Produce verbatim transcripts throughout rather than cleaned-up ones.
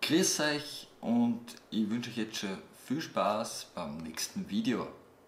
Grüß euch und ich wünsche euch jetzt schon viel Spaß beim nächsten Video.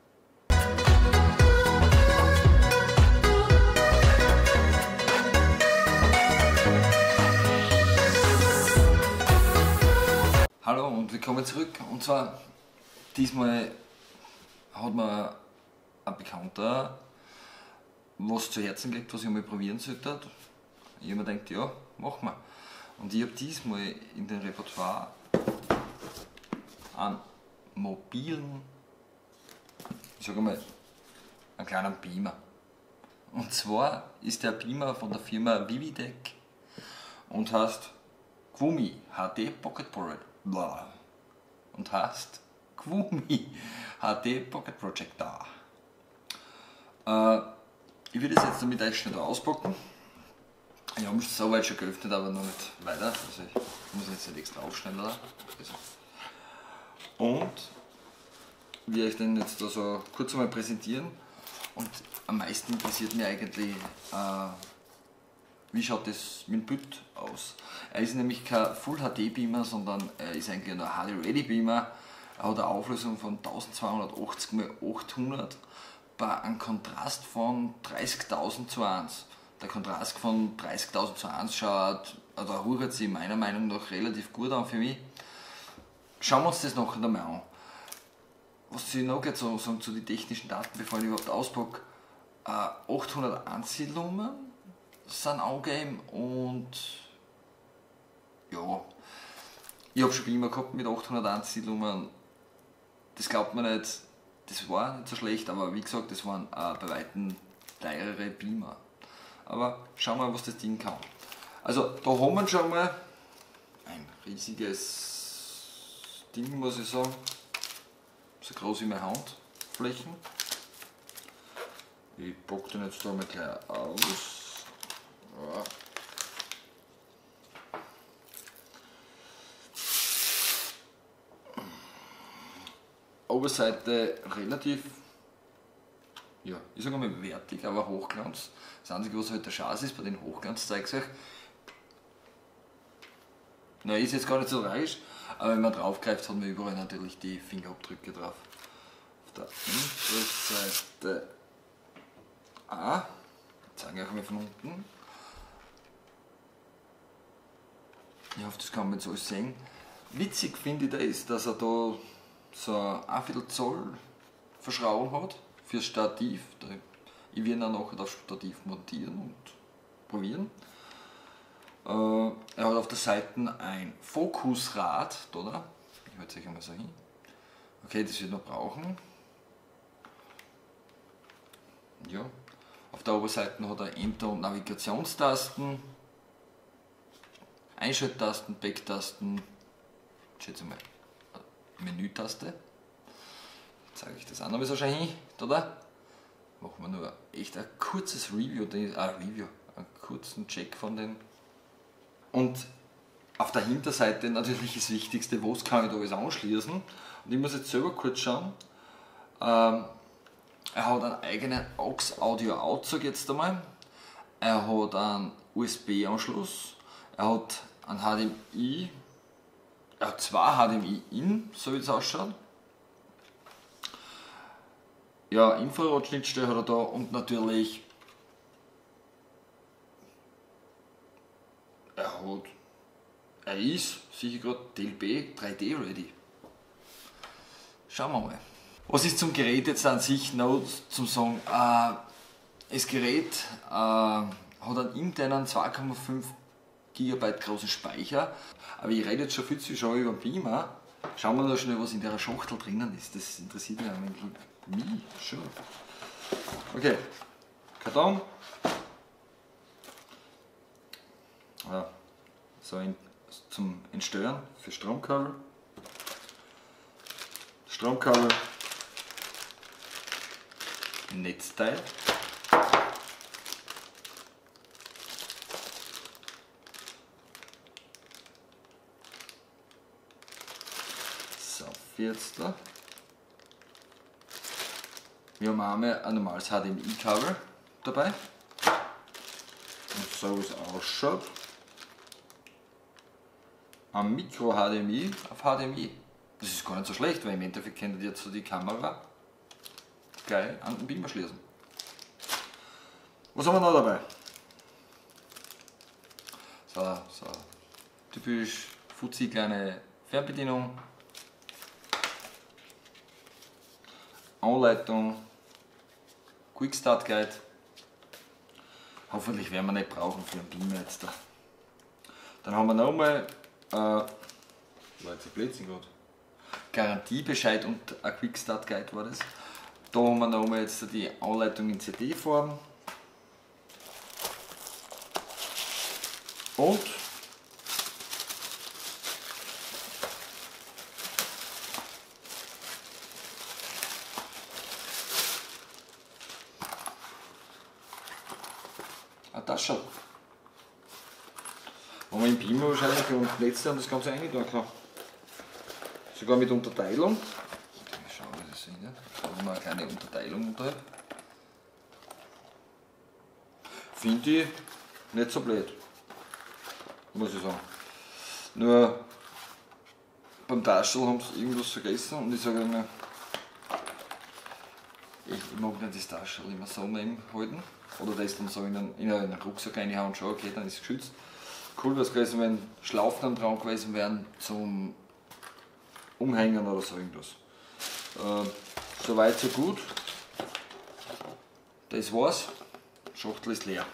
Hallo und willkommen zurück. Und zwar diesmal hat mir ein Bekannter was zu Herzen gelegt, was ich mal probieren sollte. Ich habe mir gedacht, ja, machen wir. Und ich habe diesmal in den Repertoire einen mobilen, ich sage mal, einen kleinen Beamer. Und zwar ist der Beamer von der Firma Vividec und heißt Qumi H D Pocket Projector. Und heißt Qumi H D Pocket Projector. Äh, ich will das jetzt damit euch schnell auspacken. Ich habe es so weit schon geöffnet, aber noch nicht weiter. Also ich muss jetzt nicht extra aufschneiden. Oder? Also. Und wie ich den jetzt da so kurz einmal präsentieren. Und am meisten interessiert mich eigentlich, äh, wie schaut das mit dem Bild aus. Er ist nämlich kein Full H D Beamer, sondern er ist eigentlich ein H D Ready Beamer. Er hat eine Auflösung von zwölfhundertachtzig mal achthundert bei einem Kontrast von dreißigtausend zu eins. Der Kontrast von dreißigtausend zu eins schaut, oder hört sich meiner Meinung nach relativ gut an für mich. Schauen wir uns das nachher einmal an. Was ich noch jetzt so sagen zu den technischen Daten, bevor ich überhaupt auspacke, äh, achthunderteins Lumen sind angegeben und ja, ich habe schon Beamer gehabt mit achthunderteins Lumen. Das glaubt man nicht, das war nicht so schlecht, aber wie gesagt, das waren äh, bei weitem teurere Beamer. Aber schauen wir mal, was das Ding kann. Also da haben wir schon mal ein riesiges Ding, muss ich sagen. So groß wie meine Handflächen. Ich packe den jetzt da mal gleich aus. Ja. Oberseite relativ, ja, ich sage mal wertig, aber Hochglanz. Das Einzige, was halt der Schatz ist bei den Hochglanz, zeige ich euch. Na, ist jetzt gar nicht so tragisch, aber wenn man drauf greift, hat man überall natürlich die Fingerabdrücke drauf. Auf der Unterseite A, zeige ich euch mal von unten. Ich hoffe, das kann man jetzt alles sehen. Witzig finde ich da ist, dass er da so ein Viertel Zoll Verschraubung hat fürs Stativ. Ich werde ihn nachher das Stativ montieren und probieren. Äh, er hat auf der Seite ein Fokusrad, oder? Ich halte es euch einmal so hin. Okay, das wird noch brauchen. Ja. Auf der Oberseite hat er Enter- und Navigationstasten, Einschalttasten, Backtasten, ich schätze mal Menütaste. Zeige ich das auch noch mal so schön hin, oder? Machen wir nur echt ein kurzes Review, ah, Review, einen kurzen Check von den. Und auf der Hinterseite natürlich das Wichtigste, was kann ich da alles anschließen. Und ich muss jetzt selber kurz schauen. Ähm, er hat einen eigenen A U X Audio Out, sage ich jetzt einmal. Er hat einen U S B Anschluss. Er hat einen H D M I. Er hat zwei H D M I in, so wie es ausschaut. Ja, Infrarotschnittstelle hat er da und natürlich er hat, er ist sicher gerade D L B drei D ready. Schauen wir mal. Was ist zum Gerät jetzt an sich noch zum sagen? Äh, das Gerät äh, hat einen internen zwei Komma fünf Gigabyte großen Speicher, aber ich rede jetzt schon viel zu schon über Beamer. Schauen wir da schnell, was in der Schachtel drinnen ist. Das interessiert mich eigentlich nie schon. Okay, Karton. Ja, so ein, zum Entstören für Stromkabel. Stromkabel. Netzteil. So, jetzt da. Wir haben einmal ein normales H D M I-Kabel dabei. Und so wie es ausschaut. am Micro-H D M I auf H D M I. Das ist gar nicht so schlecht, weil im Endeffekt könnt ihr jetzt so die Kamera gleich an den Beamer schließen. Was haben wir noch dabei? So, so typisch Fuzzi kleine Fernbedienung, Anleitung, Quick Start Guide. Hoffentlich werden wir nicht brauchen für einen Beamer jetzt da. Dann haben wir nochmal äh, war jetzt ein Blödsinn gerade. Garantiebescheid und ein Quick Start Guide war das. Da haben wir nochmal jetzt die Anleitung in C D-Form. Und eine Tasche. Wo man im Beamer wahrscheinlich und Plätze und das Ganze eintun kann. Sogar mit Unterteilung. Schauen wir das hin. Da haben wir eine kleine Unterteilung unterhalb. Finde ich nicht so blöd, muss ich sagen. Nur beim Taschel haben sie irgendwas vergessen und ich sage immer, ich mag nicht das Taschel immer so neben halten. Oder das dann so in einen, in einen Rucksack reinhauen und schon, okay, dann ist es geschützt. Cool wäre es gewesen, wenn Schlaufen dann dran gewesen wären zum Umhängen oder so irgendwas. Äh, Soweit so gut. Das war's. Die Schachtel ist leer.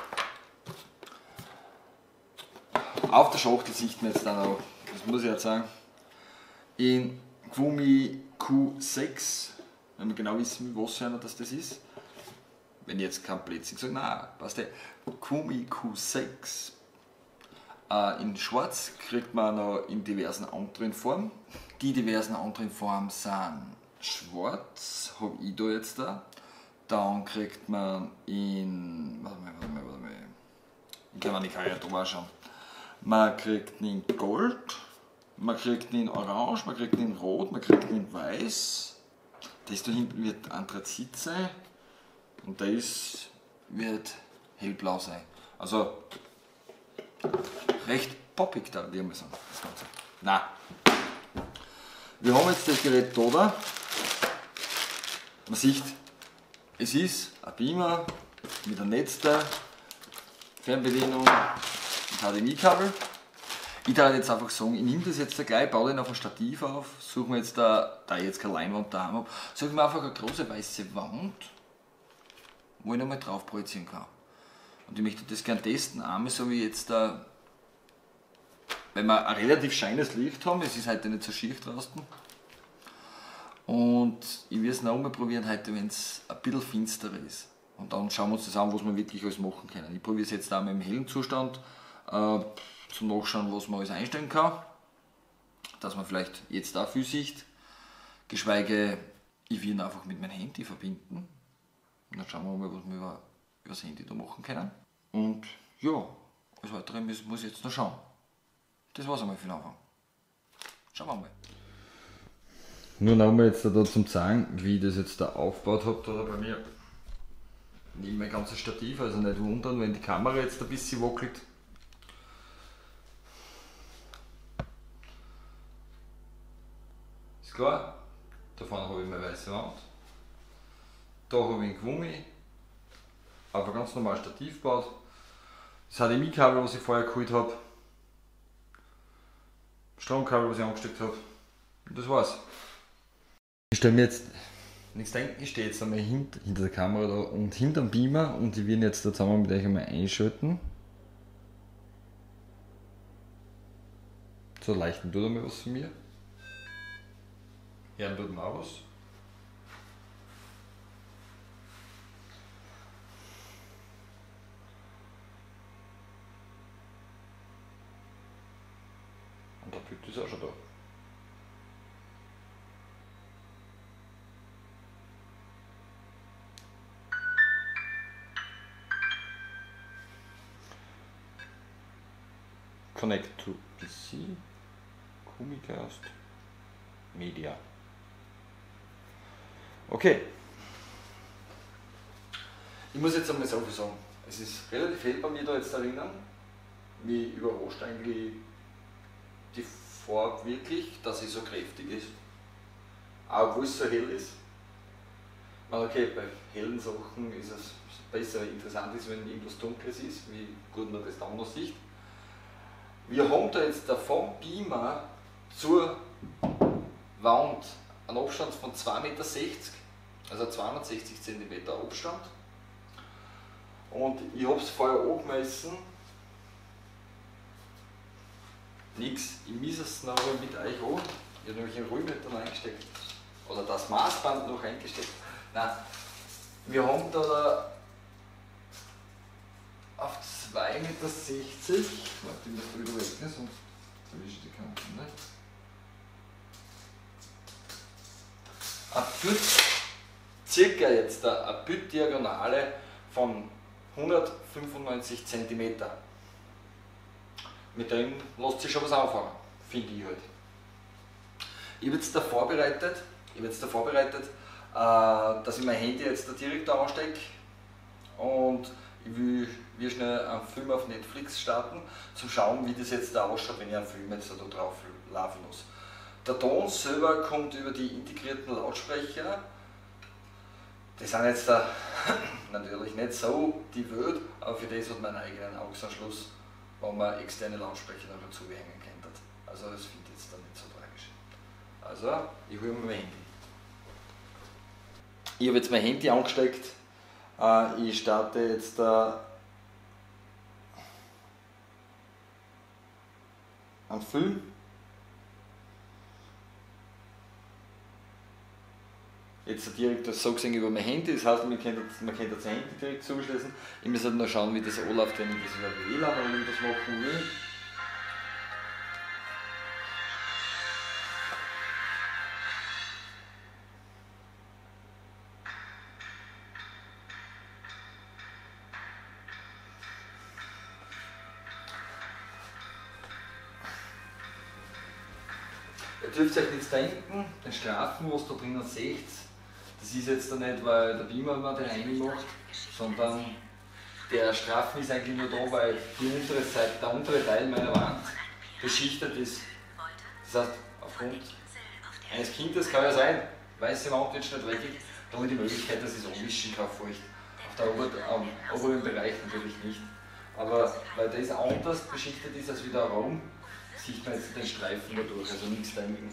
Auf der Schachtel sieht man jetzt dann auch, das muss ich jetzt sagen, in Gwumi Q sechs, wenn wir genau wissen, was für einer das ist. Wenn ich jetzt kein Blödsinn sage, nein, passt der. Gwumi Q sechs äh, in Schwarz kriegt man noch in diversen anderen Formen. Die diversen anderen Formen sind schwarz, habe ich da jetzt da. Dann kriegt man in, warte mal, warte mal, warte mal, ich kann man nicht ja drüber schauen. Man kriegt ihn in Gold, man kriegt ihn in Orange, man kriegt ihn in Rot, man kriegt ihn in Weiß. Das da hinten wird Anthrazit sein und das wird hellblau sein. Also recht poppig da, würde ich mal sagen, das Ganze. Nein. Wir haben jetzt das Gerät da, da. Man sieht, es ist ein Beamer mit einem Netz da, Fernbedienung und H D M I-Kabel. Ich darf jetzt einfach sagen, ich nehme das jetzt da gleich, baue den auf ein Stativ auf, suche mir jetzt da, da ich jetzt keine Leinwand daheim habe, suche mir einfach eine große weiße Wand, wo ich nochmal drauf projizieren kann. Und ich möchte das gerne testen, einmal so wie jetzt da, weil wir ein relativ scheines Licht haben, es ist heute nicht so schief draußen. Und ich will es noch einmal probieren heute, wenn es ein bisschen finsterer ist. Und dann schauen wir uns das an, was wir wirklich alles machen können. Ich probiere es jetzt auch mal im hellen Zustand, äh, zum Nachschauen, was man alles einstellen kann. Dass man vielleicht jetzt auch viel sieht. Geschweige, ich will ihn einfach mit meinem Handy verbinden. Und dann schauen wir mal, was wir über, über das Handy da machen können. Und ja, alles weitere muss, muss ich jetzt noch schauen. Das war's einmal für den Anfang. Schauen wir mal. Nur nochmal jetzt da zum zeigen, wie ich das jetzt da aufgebaut habe, da bei mir. Ich nehme mein ganzes Stativ, also nicht wundern, wenn die Kamera jetzt ein bisschen wackelt. Ist klar, da vorne habe ich meine weiße Wand. Da habe ich einen Gwumi auf ein ganz normales Stativ gebaut. Das H D M I-Kabel, was ich vorher geholt habe. Stromkabel, was ich angesteckt habe. Und das war's. Ich stelle mir jetzt nichts denken, ich stehe jetzt einmal hinter, hinter der Kamera da und hinter dem Beamer und ich will jetzt da zusammen mit euch einmal einschalten. So, leichten tut einmal was von mir. Hören tut mir auch was. Und der Bild ist auch schon da. Connect to P C, Kumicast, Media. Okay. Ich muss jetzt einmal so viel sagen. Es ist relativ hell bei mir da jetzt erinnern. Mich überrascht eigentlich die Farbe wirklich, dass sie so kräftig ist. Auch obwohl es so hell ist. Okay, bei hellen Sachen ist es besser, interessant ist, wenn irgendwas Dunkles ist, wie gut man das dann noch sieht. Wir haben da jetzt vom Beamer zur Wand einen Abstand von zwei Meter sechzig, also zweihundertsechzig Zentimeter Abstand. Und ich habe es vorher angemessen. Nix, ich misse es noch mit euch an. Ich habe nämlich einen Rührmeter noch eingesteckt. Oder das Maßband noch eingesteckt. Nein, wir haben da auf zwei Meter sechzig, warte, ich muss da wieder weg, ne? Sonst erwische ich die Kanten nicht. Ein Bütt, circa jetzt eine Bütt-Diagonale von hundertfünfundneunzig Zentimeter. Mit dem lässt sich schon was anfangen, finde ich halt. Ich habe jetzt da vorbereitet, ich habe jetzt da vorbereitet, äh, dass ich mein Handy jetzt da direkt da anstecke und ich will, will schnell einen Film auf Netflix starten, zum schauen, wie das jetzt da ausschaut, wenn ich einen Film jetzt da drauf laufen lasse. Der Ton selber kommt über die integrierten Lautsprecher. Die sind jetzt da natürlich nicht so die Welt, aber für das hat man einen eigenen Augenanschluss, wo man externe Lautsprecher noch dazu hängen könnte. Also das finde ich jetzt dann nicht so tragisch. Also, ich hole mir mein Handy. Ich habe jetzt mein Handy angesteckt. Ich starte jetzt da einen Film. Jetzt direkt das so gesehen über mein Handy, das heißt, man kann, man kann das Handy direkt zuschließen. Ich muss halt noch schauen, wie das anläuft, wenn ich das über W L A N oder wie das machen will. Ihr dürft euch nichts denken, den Strafen, was da drinnen seht, das ist jetzt da nicht, weil der Beamer mal den rein macht, sondern der Strafen ist eigentlich nur da, weil die untere Seite, der untere Teil meiner Wand beschichtet ist. Das heißt, aufgrund eines Kindes kann ja sein, weiße Wand wird nicht dreckig, da habe ich die Möglichkeit, dass ich es anwischen kann feucht. Auf der Ober am oberen Bereich natürlich nicht. Aber weil das anders beschichtet ist als wie der Raum, sieht man jetzt den Streifen dadurch, also nichts denken.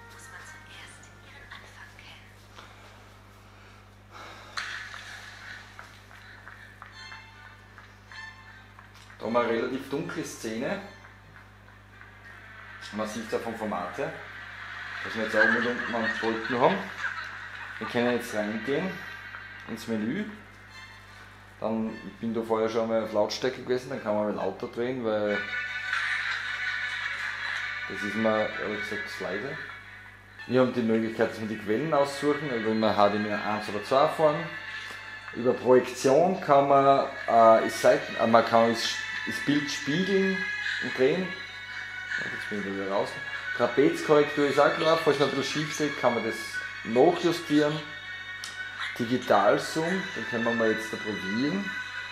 Da haben wir eine relativ dunkle Szene. Man sieht es auch vom Format her, dass wir jetzt oben und unten einen Balken haben. Wir können jetzt reingehen ins Menü. Dann, ich bin da vorher schon einmal auf Lautstärke gewesen, dann kann man mal lauter drehen, weil das ist mir ehrlich gesagt das leise. Wir haben die Möglichkeit, dass wir die Quellen aussuchen, also immer H D M I eins oder zwei fahren. Über Projektion kann man, äh, ist Seiten, äh, man kann das, das Bild spiegeln und drehen. Jetzt bin ich wieder raus. Trapezkorrektur ist auch klar, falls man ein bisschen schief steht, kann man das nachjustieren. Digitalzoom, den können wir mal jetzt da probieren.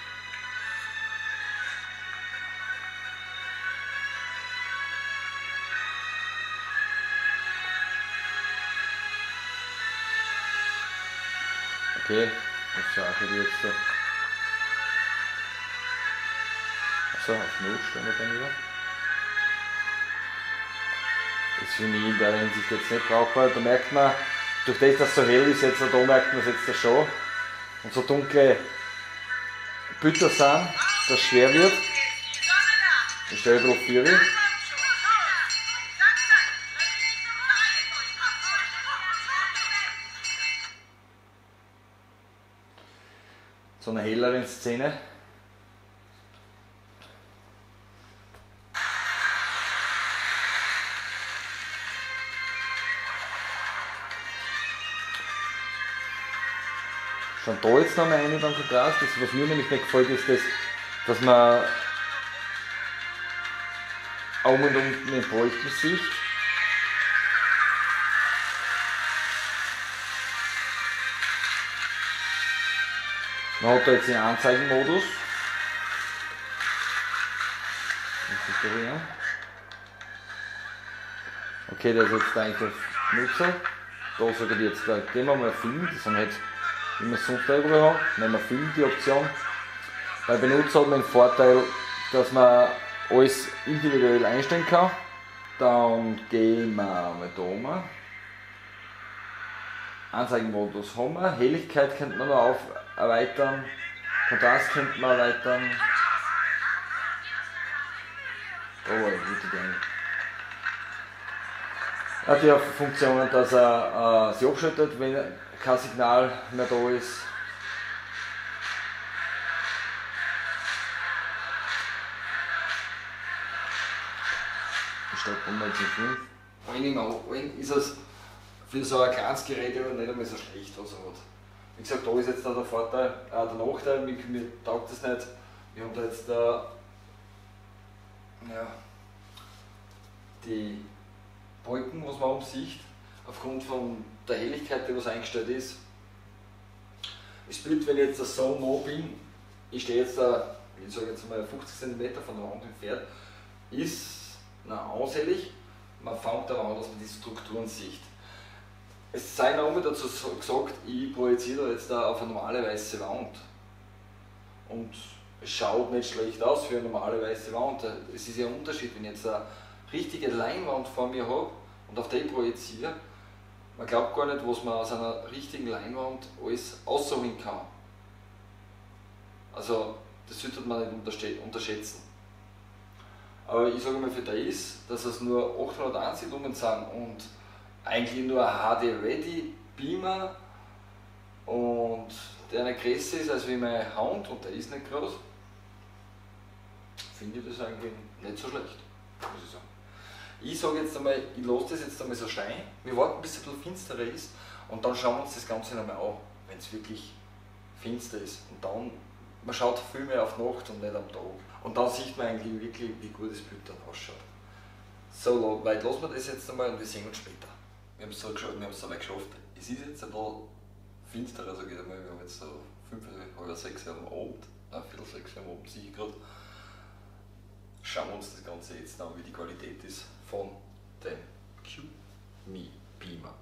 Okay, was sage ich jetzt da? Achso, auf Null stellen wir dann wieder. Das ist für mich in der Hinsicht jetzt nicht brauchbar. Da merkt man, durch das, dass es so hell ist, jetzt, da merkt man es jetzt schon. Und so dunkle Bütter sind, dass es schwer wird. Ich stelle drauf vier. So eine hellere Szene. Schon da jetzt noch mal eine beim Kontrast. Das, was mir nämlich nicht gefällt, ist, das, dass man oben und unten den Balken sieht. Man hat da jetzt den Anzeigenmodus. Okay, der ist jetzt eigentlich auf Nutzer. Da sage ich jetzt, da gehen wir mal Film, das sind halt, wie wir es sonst überall haben, nehmen wir Film die Option. Bei Benutzer hat man den Vorteil, dass man alles individuell einstellen kann. Dann gehen wir mal da um. Anzeigenmodus haben wir, Helligkeit könnte man noch auf erweitern, Kontrast könnte man erweitern. Oh, gute Dinge. Er hat ja Funktionen, dass er äh, sich abschaltet, wenn kein Signal mehr da ist. Ich stelle um zu fünf. Vor allem ist es für so ein kleines Gerät aber nicht einmal so schlecht, was er hat. Wie gesagt, da ist jetzt da der Vorteil, äh, der Nachteil, mir, mir taugt das nicht. Wir haben da jetzt da, ja, die Balken, was man um sieht, aufgrund von der Helligkeit, die was eingestellt ist. Es spielt, wenn ich jetzt so nah bin, ich stehe jetzt da, ich sage jetzt mal fünfzig Zentimeter von der Wand entfernt, ist na, ansehnlich, man fängt daran, dass man die Strukturen sieht. Es sei noch einmal dazu gesagt, ich projiziere da jetzt da auf eine normale weiße Wand. Und es schaut nicht schlecht aus für eine normale weiße Wand. Es ist ja ein Unterschied, wenn ich jetzt eine richtige Leinwand vor mir habe und auf die projiziere. Man glaubt gar nicht, was man aus einer richtigen Leinwand alles ausholen kann. Also das sollte man nicht unterschätzen. Aber ich sage mal für das, dass es nur achthunderteins Lumen sind und eigentlich nur ein H D-Ready Beamer und der eine größer ist als wie meine Hand und der ist nicht groß, finde ich das eigentlich nicht so schlecht, muss ich sagen. Ich sage jetzt einmal, ich lasse das jetzt einmal so stehen, wir warten bis es ein bisschen finsterer ist und dann schauen wir uns das Ganze nochmal an, wenn es wirklich finster ist. Und dann, man schaut viel mehr auf Nacht und nicht am Tag. Und dann sieht man eigentlich wirklich, wie gut das Bild dann ausschaut. So weit lassen wir das jetzt einmal und wir sehen uns später. Wir haben es so, so weit geschafft. Es ist jetzt ein bisschen finsterer, sage ich einmal. Wir haben jetzt so fünf, halb sechs am Abend, nein, viertel sechs am Abend, sehe ich gerade. Schauen wir uns das Ganze jetzt an, wie die Qualität ist von dem Q M I Beamer.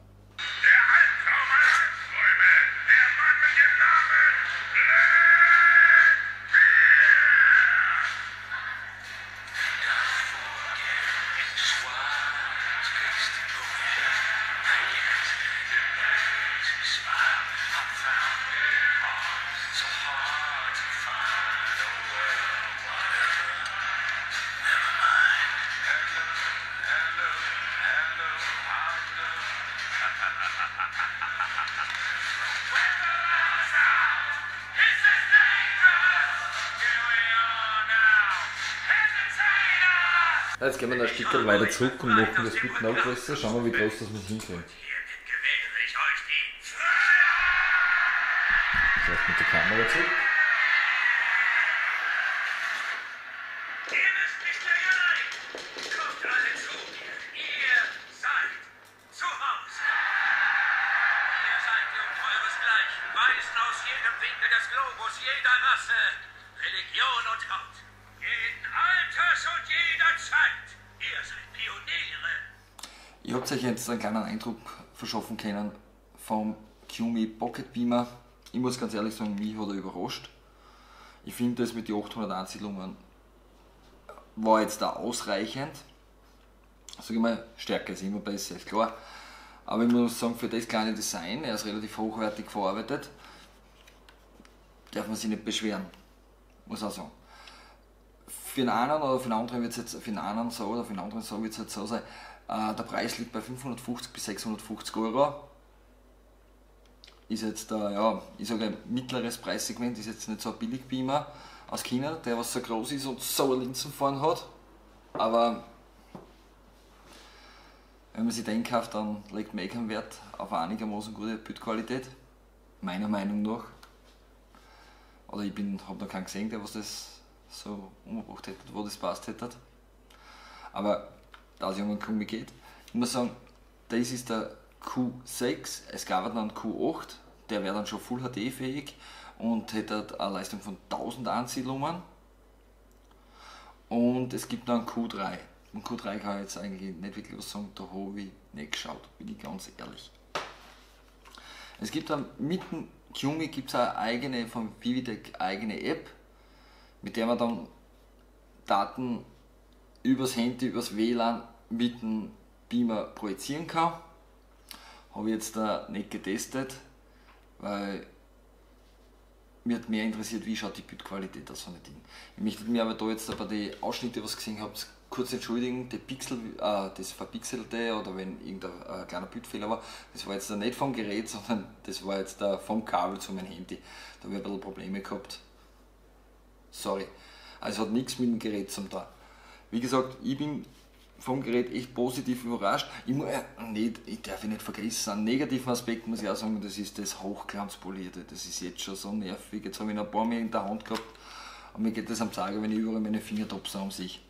Jetzt gehen wir ein Stück weiter zurück und machen das Bild noch größer. Schauen wir, wie groß das wir hinkriegen. Das heißt mit der Kamera zurück. Jeder Rasse, Religion und Haut, jeden Alters und jeder Zeit. Ihr seid Pioniere. Ihr habt euch jetzt einen kleinen Eindruck verschaffen können vom Q M I Pocket Beamer. Ich muss ganz ehrlich sagen, mich hat er überrascht. Ich finde das mit den achthunderteins Lumen war jetzt da ausreichend. Sag ich mal, Stärke ist immer besser, ist klar. Aber ich muss sagen, für das kleine Design, er ist relativ hochwertig verarbeitet, darf man sich nicht beschweren, muss auch sagen. Für den einen oder für den anderen wird es jetzt, für den einen so oder für den anderen so wird es jetzt so sein, äh, der Preis liegt bei fünfhundertfünfzig bis sechshundertfünfzig Euro. Ist jetzt, äh, ja, ich sage ein mittleres Preissegment, ist jetzt nicht so ein Billig-Beamer aus China, der was so groß ist und so eine Linsen vorne hat. Aber wenn man sich den kauft, dann legt man eh keinen Wert auf eine einigermaßen gute Bildqualität, meiner Meinung nach. Oder ich habe noch keinen gesehen, der was das so umgebracht hätte, wo das passt hätte. Aber da es ja um den Q M I geht, ich muss sagen, das ist der Q sechs, es gab dann einen Q acht, der wäre dann schon Full H D fähig und hätte eine Leistung von tausend Lumen. Und es gibt noch einen Q drei. im Q drei kann ich jetzt eigentlich nicht wirklich was sagen, da habe ich nicht geschaut, bin ich ganz ehrlich. Es gibt dann mit dem Xiaomi gibt es eine eigene, von Vividec eigene App, mit der man dann Daten übers Handy, übers W L A N mit dem Beamer projizieren kann. Habe ich jetzt da nicht getestet, weil mir hat mehr interessiert, wie schaut die Bildqualität aus von den Dingen. Ich möchte mir aber da jetzt bei den Ausschnitten, was gesehen habt, kurz entschuldigen, die Pixel, äh, das Verpixelte oder wenn irgendein äh, kleiner Bildfehler war, das war jetzt da nicht vom Gerät, sondern das war jetzt da vom Kabel zu meinem Handy. Da habe ich ein bisschen Probleme gehabt. Sorry. Also hat nichts mit dem Gerät zu tun. Wie gesagt, ich bin vom Gerät echt positiv überrascht. Ich, muss, äh, nicht, ich darf nicht vergessen, einen negativen Aspekt muss ich auch sagen, das ist das Hochglanzpolierte. Das ist jetzt schon so nervig. Jetzt habe ich noch ein paar Mal in der Hand gehabt und mir geht das am Zeiger, wenn ich überall meine Fingertops um sich.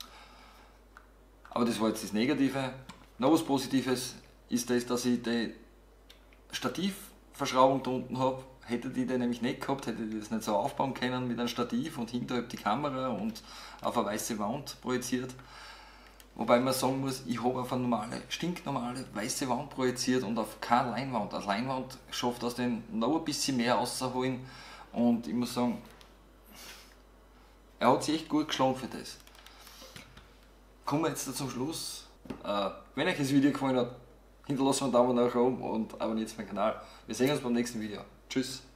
Aber das war jetzt das Negative. Noch was Positives ist das, dass ich die Stativverschraubung da unten habe. Hätte die den nämlich nicht gehabt, hätte ich das nicht so aufbauen können mit einem Stativ und hinterhalb die Kamera und auf eine weiße Wand projiziert. Wobei man sagen muss, ich habe auf eine normale, stinknormale weiße Wand projiziert und auf keine Leinwand. Eine Leinwand schafft aus dem noch ein bisschen mehr rauszuholen und ich muss sagen, er hat sich echt gut geschlagen für das. Kommen wir jetzt zum Schluss. Äh, wenn euch das Video gefallen hat, hinterlasst mir einen Daumen nach oben und abonniert meinen Kanal. Wir sehen uns beim nächsten Video. Tschüss!